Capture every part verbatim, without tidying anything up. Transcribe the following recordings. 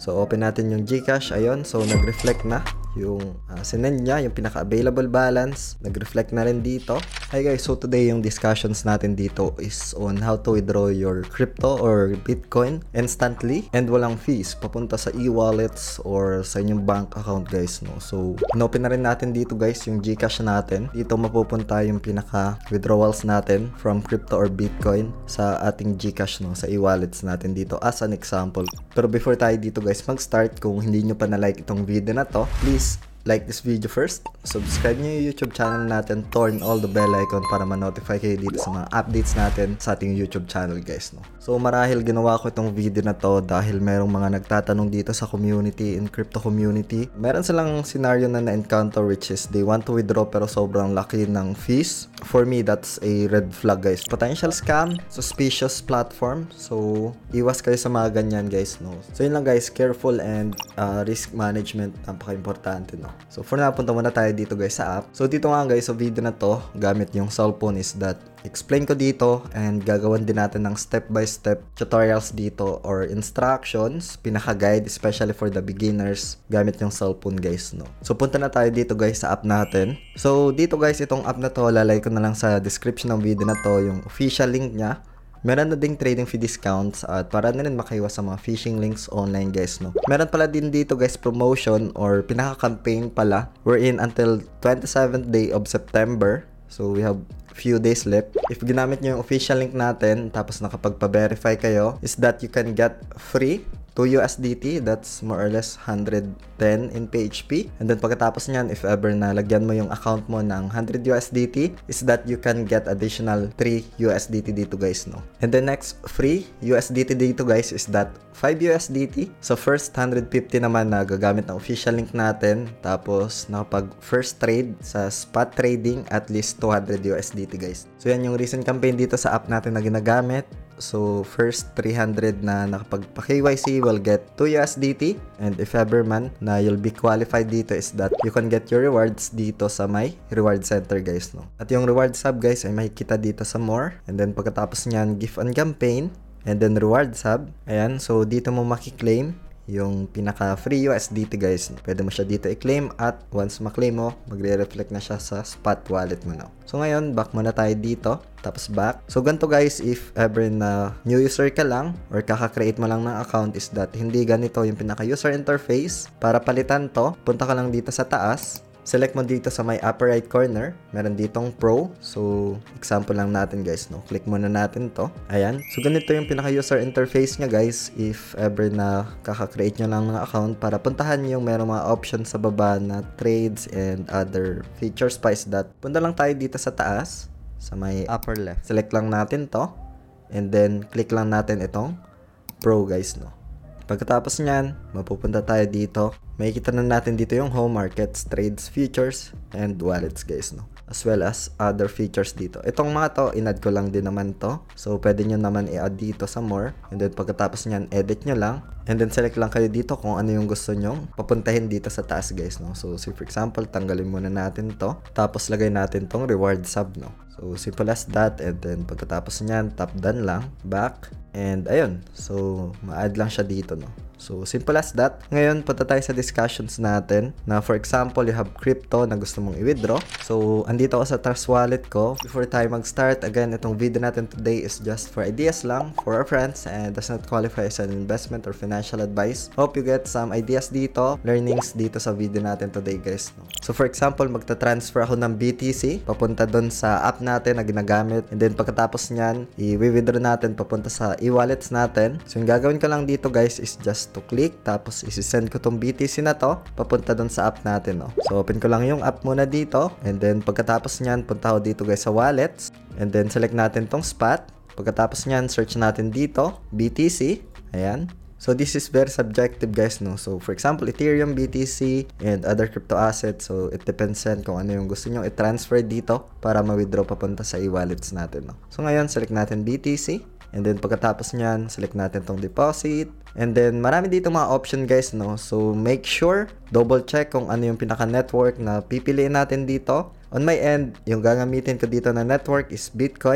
So, open natin yung GCash. Ayun. So, nag-reflect na yung uh, sinend niya, yung pinaka-available balance. Nag-reflect na rin dito. Hi guys, so today yung discussions natin dito is on how to withdraw your crypto or Bitcoin instantly and walang fees papunta sa e-wallets or sa inyong bank account guys, no. So, inopen na rin natin dito guys yung GCash natin. Dito mapupunta yung pinaka-withdrawals natin from crypto or Bitcoin sa ating GCash, no, sa e-wallets natin dito as an example. Pero before tayo dito guys mag-start, kung hindi nyo pa na-like itong video na to, please like this video first, subscribe nyo yung YouTube channel natin, turn all the bell icon para ma-notify kayo dito sa mga updates natin sa ating YouTube channel guys, no. So marahil ginawa ko itong video na to dahil merong mga nagtatanong dito sa community, in crypto community. Meron silang scenario na na-encounter which is they want to withdraw pero sobrang laki ng fees. For me, that's a red flag guys. Potential scam, suspicious platform. So iwas kayo sa mga ganyan guys, no. So yun lang guys, careful and uh, risk management, napaka-importante, no. So for now, punta muna tayo dito guys sa app. So dito nga guys, sa video na to, gamit yung cellphone is that explain ko dito and gagawan din natin ng step-by-step tutorials dito or instructions, pinaka-guide especially for the beginners gamit yung cellphone guys, no. So punta na tayo dito guys sa app natin. So dito guys, itong app na to, lalagay ko na lang sa description ng video na to yung official link niya. Meron na ding trading fee discounts at para na rin makaiwas sa mga phishing links online guys, no. Meron pala din dito guys promotion or pinaka-campaign pala. We're in until twenty-seventh day of September. So we have few days left. If ginamit nyo yung official link natin tapos nakapagpa-verify kayo, is that you can get free two U S D T, that's more or less one hundred ten in P H P. And then pagkatapos nyan, if ever na lagyan mo yung account mo ng one hundred U S D T, is that you can get additional three U S D T dito guys, no. And then next free U S D T dito guys is that five U S D T. So first one hundred fifty naman na gagamit ng official link natin. Tapos nakapag first trade sa spot trading at least two hundred U S D T guys. So yan yung recent campaign dito sa app natin na ginagamit. So first three hundred na nakapagpa-K Y C will get two U S D T, and if ever man na you'll be qualified dito is that you can get your rewards dito sa my reward center guys, no. At yung reward hub guys ay makikita dito sa more, and then pagkatapos niyan gift on campaign, and then reward hub. Ayan, so dito mo maki-claim yung pinaka free U S D T guys. Pwede mo siya dito i-claim at once ma-claim mo, magre-reflect na siya sa spot wallet mo, no. So ngayon, back muna tayo dito. Tapos back. So ganito guys, if ever na new user ka lang or kaka-create mo lang ng account is that hindi ganito yung pinaka user interface. Para palitan to, punta ka lang dito sa taas. Select mo dito sa may upper right corner. Meron ditong Pro. So, example lang natin guys, no. Click muna natin to. Ayan. So, ganito yung pinaka-user interface niya guys. If ever na kaka-create nyo lang ng account para puntahan yung merong mga options sa baba na trades and other features pa is that. Punta lang tayo dito sa taas. Sa may upper left. Select lang natin to. And then, click lang natin itong Pro guys, no. Pagkatapos nyan, mapupunta tayo dito. Makikita na natin dito yung home markets, trades, futures, and wallets guys, no. As well as other features dito. Itong mga to, in-add ko lang din naman to. So, pwede nyo naman i-add dito sa more. And then, pagkatapos nyan, edit nyo lang. And then, select lang kayo dito kung ano yung gusto nyo papuntahin dito sa taas guys, no. So, say for example, tanggalin muna natin to. Tapos, lagay natin tong reward sub, no. So, simple as that. And then, pagkatapos nyan, tap done lang. Back. And, ayun. So, ma-add lang siya dito, no. So, simple as that. Ngayon, punta tayo sa discussions natin na for example, you have crypto na gusto mong i-withdraw. So, andito ako sa Trust Wallet ko. Before tayo mag-start, again, itong video natin today is just for ideas lang for our friends and does not qualify as an investment or financial advice. Hope you get some ideas dito, learnings dito sa video natin today guys, no? So, for example, magta-transfer ako ng B T C papunta doon sa app natin na ginagamit. And then, pagkatapos nyan, i-withdraw natin papunta sa e-wallets natin. So, yung gagawin ko lang dito guys is just to click, tapos isi-send ko tong B T C na to papunta doon sa app natin, no. So open ko lang yung app muna dito, and then pagkatapos niyan punta ako dito guys sa wallets, and then select natin tong spot. Pagkatapos niyan search natin dito B T C. Ayan. So this is very subjective guys, no. So for example, Ethereum, B T C, and other crypto assets. So it depends yan kung ano yung gusto nyo i-transfer dito para ma-withdraw papunta sa e-wallets natin, no. So ngayon, select natin B T C. And then pagkatapos nyan, select natin tong deposit. And then marami dito mga option guys, no. So make sure, double check kung ano yung pinaka-network na pipiliin natin dito. On my end, yung gagamitin ko dito na network is Bitcoin.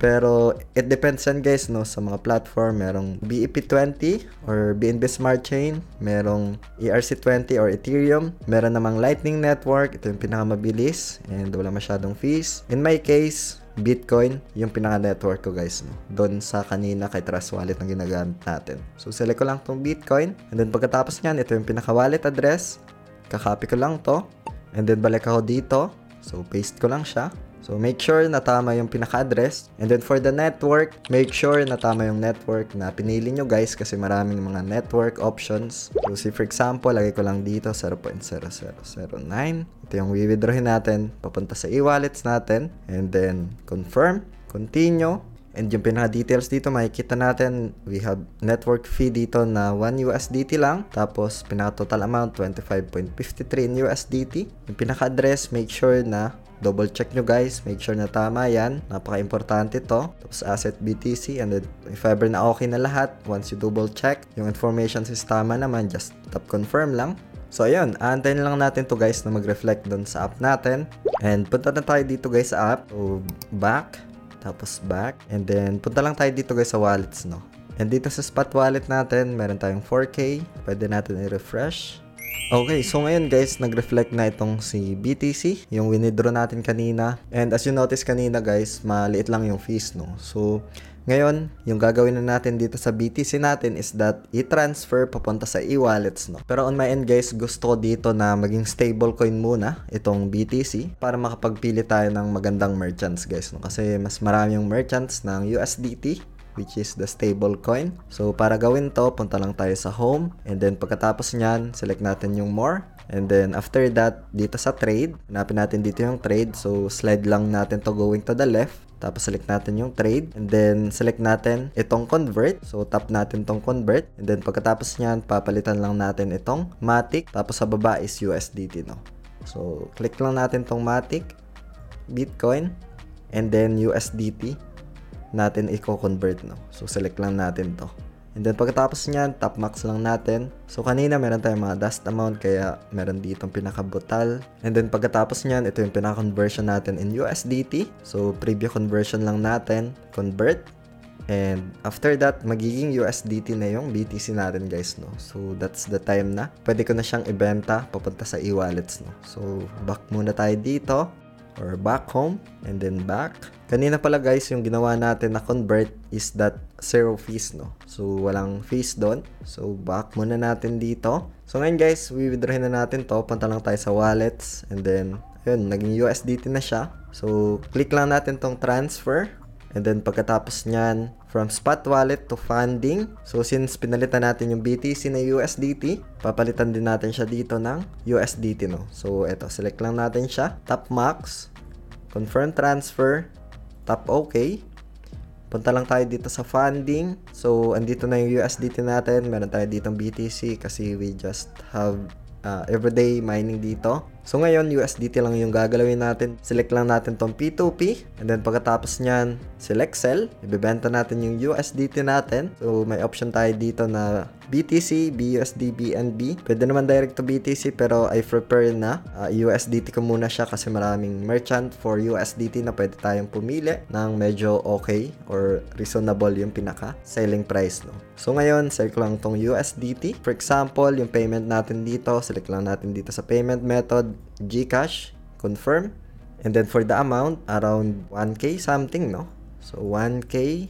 Pero it depends yan guys, no, sa mga platform. Merong B E P twenty or B N B Smart Chain, merong E R C twenty or Ethereum, meron namang Lightning Network, ito yung pinakamabilis and wala masyadong fees. In my case, Bitcoin, yung pinaka-network ko guys, no? Doon sa kanina kay Trust Wallet na ginagamit natin. So, select ko lang tong Bitcoin. And then, pagkatapos nyan, ito yung pinaka-wallet address. Kakopy ko lang to. And then, balik ako dito. So, paste ko lang siya. So, make sure na tama yung pinaka-address. And then, for the network, make sure na tama yung network na pinili nyo guys kasi maraming mga network options. So, see for example, lagay ko lang dito zero point zero zero zero nine. Ito yung withdrawin natin papunta sa e-wallets natin. And then, confirm, continue. And yung pinaka-details dito, makikita natin, we have network fee dito na one U S D T lang. Tapos, pinaka-total amount, twenty-five point five three in U S D T. Yung pinaka-address, make sure na double check nyo guys, make sure na tama yan, napaka-importante to. Tapos asset B T C, and then if ever na okay na lahat, once you double check, yung information is tama naman, just tap confirm lang. So ayun, aantayin lang natin to guys na mag-reflect dun sa app natin. And punta na tayo dito guys sa app. So back, tapos back, and then punta lang tayo dito guys sa wallets, no. And dito sa spot wallet natin, meron tayong four K, pwede natin i-refresh. Okay, so ngayon guys, nag-reflect na itong si B T C, yung winidraw natin kanina. And as you notice kanina guys, maliit lang yung fees, no. So, ngayon, yung gagawin na natin dito sa B T C natin is that i-transfer papunta sa e-wallets, no. Pero on my end guys, gusto ko dito na maging stablecoin muna itong B T C para makapagpili tayo ng magandang merchants guys, no. Kasi mas marami yung merchants ng U S D T, which is the stable coin. So, para gawin to, punta lang tayo sa home. And then, pagkatapos nyan, select natin yung more. And then, after that, dito sa trade, hanapin natin dito yung trade. So, slide lang natin to going to the left. Tapos, select natin yung trade. And then, select natin itong convert. So, tap natin itong convert. And then, pagkatapos nyan, papalitan lang natin itong Matic. Tapos, sa baba is U S D T, no? So, click lang natin itong Matic, Bitcoin, and then U S D T natin i-convert, no. So, select lang natin to. And then, pagkatapos nyan, top max lang natin. So, kanina, meron tayong mga dust amount, kaya meron ditong pinakabutal. And then, pagkatapos nyan, ito yung pinaka-conversion natin in U S D T. So, preview conversion lang natin, convert. And, after that, magiging U S D T na yung B T C natin, guys, no. So, that's the time na. Pwede ko na siyang ibenta papunta sa e-wallets, no. So, back muna tayo dito. Or back home, and then back. Kanina pala guys, yung ginawa natin na convert is that zero fees, no. So, walang fees doon. So, back muna natin dito. So, ngayon guys, withdrawin na natin to. Punta lang tayo sa wallets. And then, ayun, naging U S D T na siya. So, click lang natin tong transfer. And then, pagkatapos nyan, from spot wallet to funding. So, since pinalitan natin yung B T C na U S D T, papalitan din natin siya dito ng U S D T, no. So, eto, select lang natin siya. Tap max. Confirm transfer. Tap OK. Punta lang tayo dito sa funding. So, andito na yung U S D T natin. Meron tayo ditong B T C kasi we just have uh, everyday mining dito. So, ngayon, U S D T lang yung gagalawin natin. Select lang natin tong P two P. And then, pagkatapos nyan, select sell. Ibebenta natin yung U S D T natin. So, may option tayo dito na B T C, B U S D, B N B. Pwede naman direct to B T C, pero I prefer na uh, U S D T ko muna siya kasi maraming merchant for U S D T na pwede tayong pumili ng medyo okay or reasonable yung pinaka selling price, no. So, ngayon, select lang tong U S D T. For example, yung payment natin dito, select lang natin dito sa payment method, GCash, confirm. And then for the amount, around one K something, no? So, one K,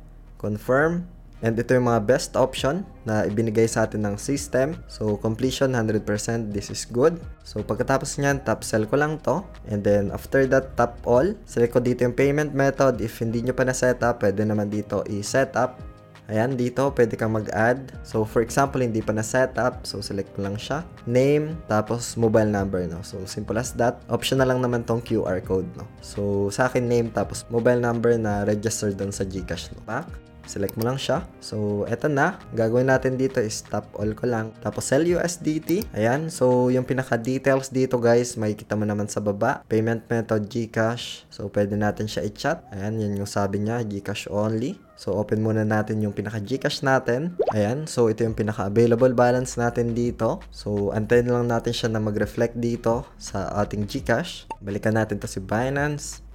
confirm. And ito yung mga best option na ibinigay sa atin ng system. So, completion one hundred percent. This is good. So, pagkatapos nyan, tap sell ko lang to. And then, after that, tap all. Select ko dito yung payment method. If hindi nyo pa na-set up, pwede naman dito i-set up. Ayan, dito, pwede kang mag-add. So, for example, hindi pa na-set up. So, select ko lang siya. Name, tapos mobile number, no? So, simple as that. Optional lang naman tong Q R code, no? So, sa akin, name, tapos mobile number na registered doon sa GCash, no? Back. Select mo lang siya. So, eto na. Gagawin natin dito is tap all ko lang. Tapos, sell U S D T. Ayan. So, yung pinaka-details dito, guys, makikita mo naman sa baba. Payment method, GCash. So, pwede natin siya i-chat. Ayan, yan yung sabi niya, GCash only. So, open muna natin yung pinaka-GCash natin. Ayan. So, ito yung pinaka-available balance natin dito. So, antayin lang natin siya na mag-reflect dito sa ating GCash. Balikan natin to si Binance.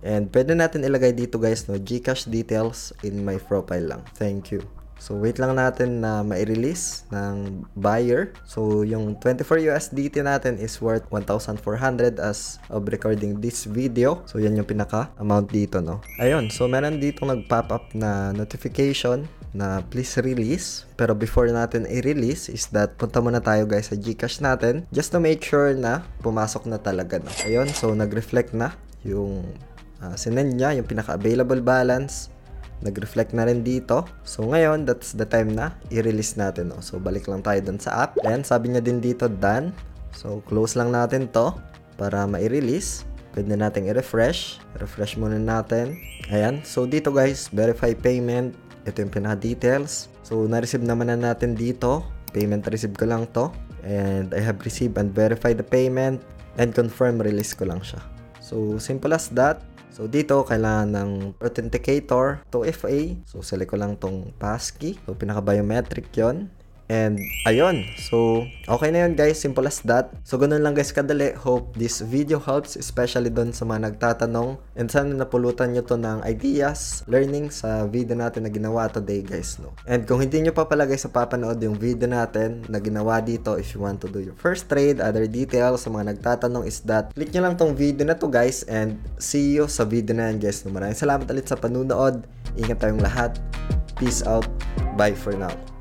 And pwede natin ilagay dito guys no, GCash details in my profile lang. Thank you. So wait lang natin na ma-release ng buyer. So yung twenty-four U S D T natin is worth one thousand four hundred as of recording this video. So yan yung pinaka amount dito no. Ayun, so meron dito nag-pop up na notification na please release. Pero before natin i-release is that punta muna tayo guys sa GCash natin just to make sure na pumasok na talaga no. Ayun, so nag-reflect na yung uh, sinend niya, yung pinaka-available balance. Nag-reflect na rin dito. So ngayon, that's the time na i-release natin. No? So balik lang tayo dun sa app. Ayan, sabi niya din dito, done. So close lang natin to para ma-release. Pwede natin i-refresh. Refresh muna natin. Ayan, so dito guys, verify payment. Ito yung pinaka-details. So na-receive naman na natin dito. Payment receive ko lang to. And I have received and verified the payment. And confirm release ko lang siya. So simple as that. So dito, kailangan ng authenticator to F A. So select ko lang tong passkey. So pinaka-biometric yon. And ayun. So okay na yun guys. Simple as that. So ganun lang guys kadali. Hope this video helps. Especially doon sa mga nagtatanong. And sana napulutan nyo to ng ideas, learning sa video natin na ginawa today guys. No? And kung hindi nyo pa pala guys sa papanood yung video natin na ginawa dito, if you want to do your first trade, other details sa mga nagtatanong is that, click nyo lang tong video na to guys. And see you sa video na yan guys. No? Maraming salamat ulit sa panunood. Ingat tayong lahat. Peace out. Bye for now.